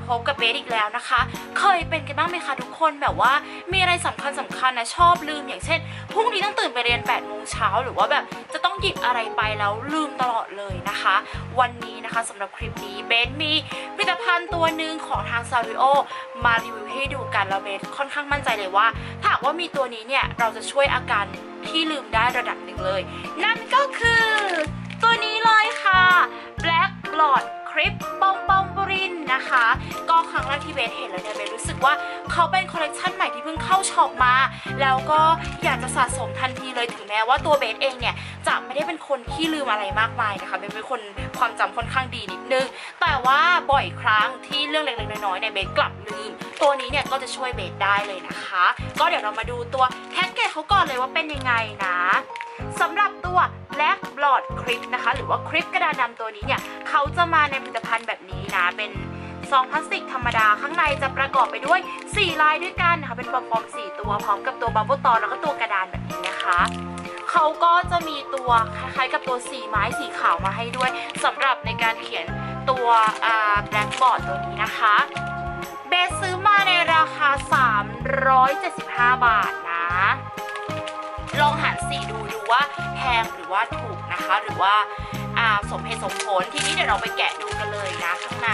พบกับเบสอีกแล้วนะคะเคยเป็นกันบ้างไหมคะทุกคนแบบว่ามีอะไรสำคัญนะชอบลืมอย่างเช่นพรุ่งนี้ต้องตื่นไปเรียน8 โมงเช้าหรือว่าแบบจะต้องหยิบอะไรไปแล้วลืมตลอดเลยนะคะวันนี้นะคะสำหรับคลิปนี้เบสมีผลิตภัณฑ์ตัวหนึ่งของทาง Sanrio มารีวิวให้ดูกันแล้วเบสค่อนข้างมั่นใจเลยว่าถ้าหากว่ามีตัวนี้เนี่ยเราจะช่วยอาการที่ลืมได้ระดับหนึ่งเลยนั่นก็คือตัวนี้เลยค่ะ Black Blot Crip ปอมบรินนะคะก็ครั้งแรกที่เบสเห็นแล้วเนี่ยเบสรู้สึกว่าเขาเป็นคอลเลคชันใหม่ที่เพิ่งเข้าช็อปมาแล้วก็อยากจะสะสมทันทีเลยถึงแม้ว่าตัวเบสเองเนี่ยจะไม่ได้เป็นคนที่ลืมอะไรมากมายนะคะเบสเป็นคนความจำค่อนข้างดีนิดนึงแต่ว่าบ่อยครั้งที่เรื่องเล็กๆน้อยๆเนี่ยเบสกลับลืมตัวนี้เนี่ยก็จะช่วยเบสได้เลยนะคะก็เดี๋ยวเรามาดูตัวแพ็กเกจเขาก่อนเลยว่าเป็นยังไงนะสำหรับตัว Black Blot Crip นะคะหรือว่าคริปกระดานดำตัวนี้เนี่ยเขาจะมาในผลิตภัณฑ์แบบนี้นะเป็นซองพลาสติกธรรมดาข้างในจะประกอบไปด้วย4ลายด้วยกันนะคะเป็นปอม4ตัวพร้อมกับตัวบับเบิ้ลตอนแล้วก็ตัวกระดานแบบนี้นะคะเขาก็จะมีตัวคล้ายๆกับตัวสีไม้สีขาวมาให้ด้วยสำหรับในการเขียนตัวBlack Blotตัวนี้นะคะเบสซื้อมาในราคา375 บาทนะลองหารสีดูว่าแพงหรือว่าถูกนะคะหรือว่าสมเหตุสมผลทีนี้เดี๋ยวเราไปแกะดูกันเลยนะข้างใน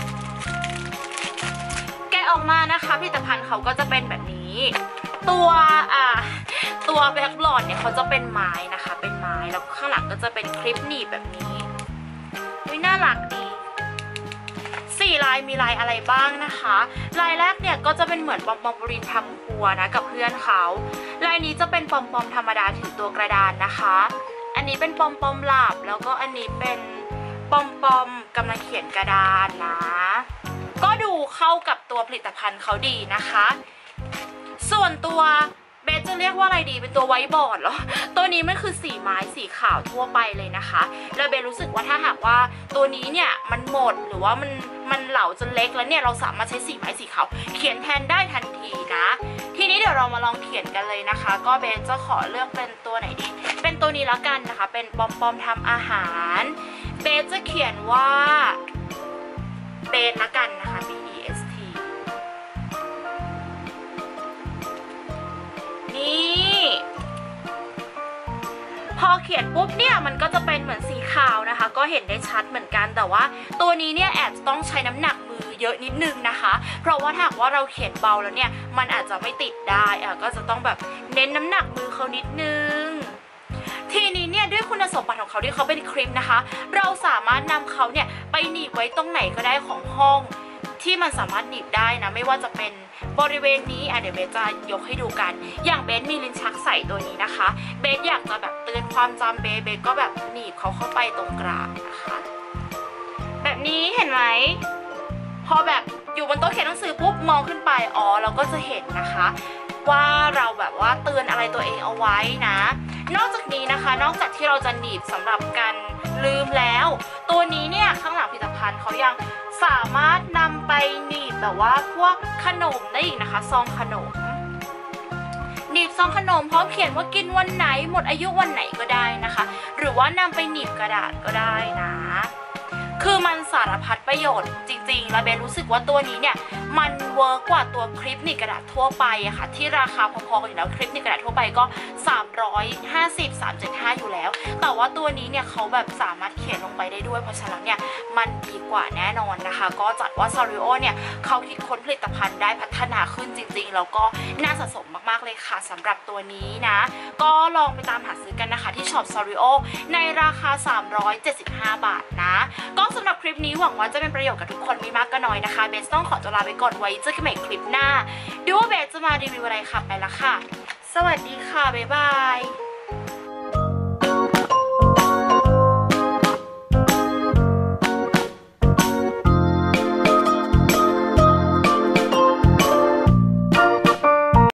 แกะออกมานะคะผลิตภัณฑ์เขาก็จะเป็นแบบนี้ตัวแบล็คบลอดเนี่ยเขาจะเป็นไม้นะคะเป็นไม้แล้วข้างหลังก็จะเป็นคลิปหนีบแบบนี้น่ารักดี4 ลายมีลายอะไรบ้างนะคะลายแรกเนี่ยก็จะเป็นเหมือนปอมบรินทำครัวนะกับเพื่อนเขาลายนี้จะเป็นปอมธรรมดาถือตัวกระดานนะคะอันนี้เป็นปอมหลาบแล้วก็อันนี้เป็นปอมกำลังเขียนกระดานนะก็ดูเข้ากับตัวผลิตภัณฑ์เขาดีนะคะส่วนตัวเบสจะเรียกว่าอะไรดีเป็นตัวไวท์บอร์ดเหรอตัวนี้มันคือสีไม้สีขาวทั่วไปเลยนะคะแล้วเบสรู้สึกว่าถ้าหากว่าตัวนี้เนี่ยมันหมดหรือว่ามันเหลาจนเล็กแล้วเนี่ยเราสามารถใช้สีไม้สีขาวเขียนแทนได้ทันทีนะทีนี้เดี๋ยวเรามาลองเขียนกันเลยนะคะก็เบสจะขอเลือกเป็นตัวไหนดีเป็นตัวนี้แล้วกันนะคะเป็นปอมทำอาหารเบสจะเขียนว่าเบสละกันนะคะBESTนี่พอเขียนปุ๊บเนี่ยมันก็จะเป็นเหมือนสีขาวนะคะก็เห็นได้ชัดเหมือนกันแต่ว่าตัวนี้เนี่ยแอบต้องใช้น้ำหนักมือเยอะนิดนึงนะคะเพราะว่าถ้าหากว่าเราเขียนเบาแล้วเนี่ยมันอาจจะไม่ติดได้ก็จะต้องแบบเน้นน้ำหนักมือเขานิดนึงทีนี้เนี่ยด้วยคุณสมบัติของเขาที่เขาเป็นครีมนะคะเราสามารถนำเขาเนี่ยไปหนีบไว้ตรงไหนก็ได้ของห้องที่มันสามารถหนีบได้นะไม่ว่าจะเป็นบริเวณนี้เดี๋ยวเบสจะยกให้ดูกันอย่างเบสมีลิ้นชักใส่ตัวนี้นะคะเบสอยากจะแบบเตือนความจำเบสก็แบบหนีบเขาเข้าไปตรงกลางนะคะแบบนี้เห็นไหมพอแบบอยู่บนโต๊ะเขียนหนังสือปุ๊บมองขึ้นไปเราก็จะเห็นนะคะว่าเราแบบว่าเตือนอะไรตัวเองเอาไว้นะนอกจากนี้นะคะนอกจากที่เราจะหนีบสำหรับการลืมแล้วตัวนี้เนี่ยข้างหลังผลิตภัณฑ์เขายังสามารถนำไปหนีบแต่ว่าพวกขนมได้อีกนะคะซองขนมหนีบซองขนมพร้อมเขียนว่ากินวันไหนหมดอายุวันไหนก็ได้นะคะหรือว่านำไปหนีบกระดาษก็ได้นะคือมันสารพัดประโยชน์จริงๆแล้วเบสรู้สึกว่าตัวนี้เนี่ยมันเวิร์กกว่าตัวคลิปหนีบกระดาษทั่วไปอะค่ะที่ราคาพอๆกันอยู่แล้วคลิปหนีบกระดาษทั่วไปก็350-375อยู่แล้วแต่ว่าตัวนี้เนี่ยเขาแบบสามารถเขียนลงไปได้ด้วยเพราะฉะนั้นเนี่ยมันดีกว่าแน่นอนนะคะก็จัดว่า Sanrio เนี่ยเขาคิดค้นผลิตภัณฑ์ได้พัฒนาขึ้นจริงๆแล้วก็น่าสะสมมากๆเลยค่ะสำหรับตัวนี้นะก็ลองไปตามหาซื้อกันนะคะที่ช็อป Sanrio ในราคา375 บาทนะก็สำหรับคลิปนี้หวังว่าจะเป็นประโยชน์กับทุกคนไม่มากก็น้อยนะคะเบสต้องขอตัวลาไปก่อนไว้เจอกันใหม่คลิปหน้าดูว่าเบสจะมารีวิวอะไรค่ะไปละค่ะสวัสดีค่ะบ๊ายบาย